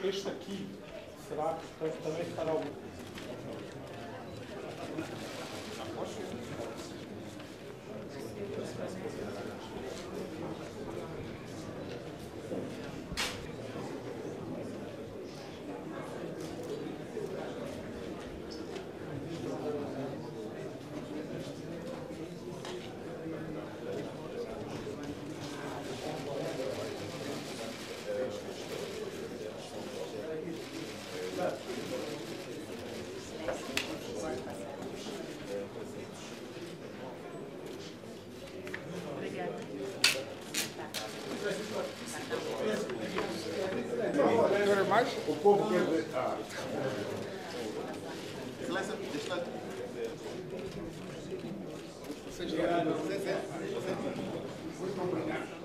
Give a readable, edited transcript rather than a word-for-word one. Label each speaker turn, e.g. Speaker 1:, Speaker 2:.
Speaker 1: Este aqui será, portanto, também fará o...
Speaker 2: O povo quer ver.
Speaker 3: Excelência, deixa lá.
Speaker 2: Muito obrigado.